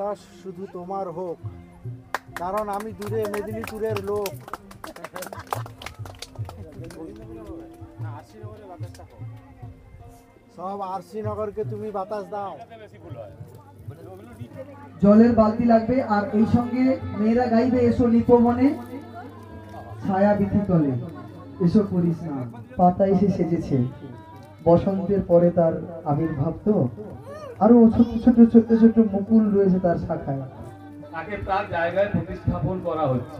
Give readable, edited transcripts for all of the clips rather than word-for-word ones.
পলাশ শুধু তোমার হোক, কারণ আমি দূরে মেদিনীপুরের লোক। সব আরসি নগরকে তুমি বাতাস দাও। জলের বালতি লাগবে, আর এই সঙ্গে মেয়েরা গাইবে এসো নিপবনে ছায়া বিধি তলে, এসো করিস না। পাতা এসে সেজেছে, বসন্তের পরে তার আবির্ভাব, তো আরো ছোট ছোট ছোট ছোট মুকুল রয়েছে তার শাখায়, তাকে তার জায়গায় প্রতিস্থাপন করা হচ্ছে।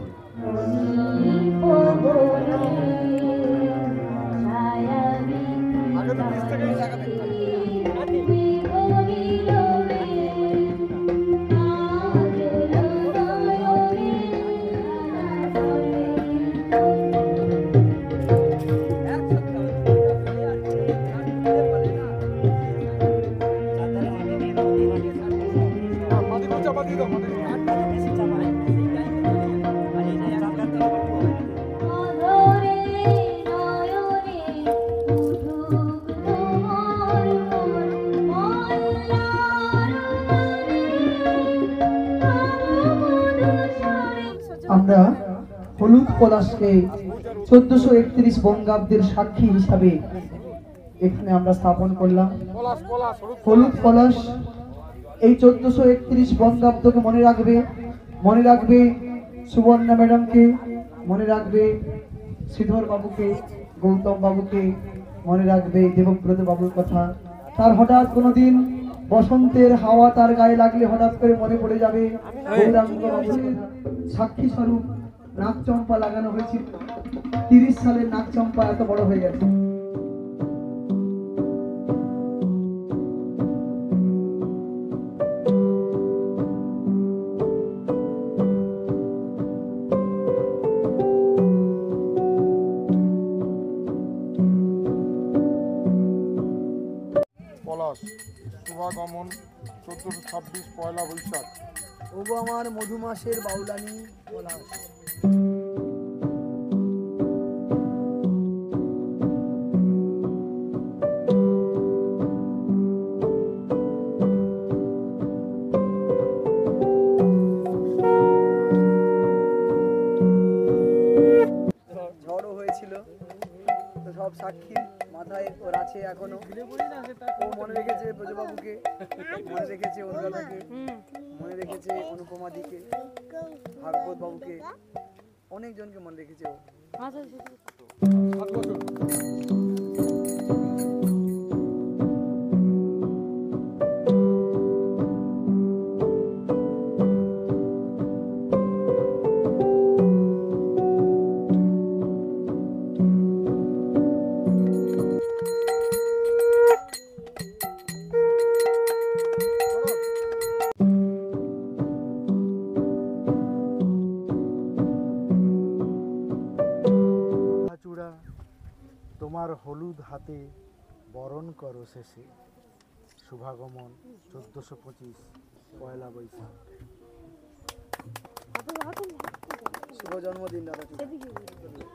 আমরা হলুদ পলাশকে 1431 বঙ্গাব্দের সাক্ষী হিসাবে এখানে আমরা স্থাপন করলাম। হলুদ পলাশ এই 1431 বঙ্গাব্দকে মনে রাখবে, মনে রাখবে সুবর্ণা ম্যাডামকে, মনে রাখবে শ্রীধর বাবুকে, গৌতম বাবুকে, মনে রাখবে দেবব্রত বাবুর কথা। তার হঠাৎ কোনোদিন বসন্তের হাওয়া তার গায়ে লাগলে হঠাৎ করে মনে পড়ে যাবে গৌরাঙ্গ বাবুর সাক্ষী স্বরূপ নাগচম্পা লাগানো হয়েছিল। 30 সালের নাগচম্পা এত বড় হয়ে গেছে। পলাশ শুভাগমন 1426 পয়লা বৈশাখ। ওগো আমার মধুমাসের বাউলানি পলাশ। ঝড়ও হয়েছিল, তো সব সাক্ষী মাথায় ওর আছে এখনো। ও মনে রেখেছে ব্রজবাবুকে, মনে রেখেছে অনুরাধাকে, মনে রেখেছে অনুপমা দিকে, ভাগবত বাবুকে, অনেকজনকে মনে রেখেছে ও। তোমার হলুদ হাতে বরণ করো শেষে, শুভাগমন 1425 পয়লা বৈশাখ। শুভ জন্মদিন দাদা।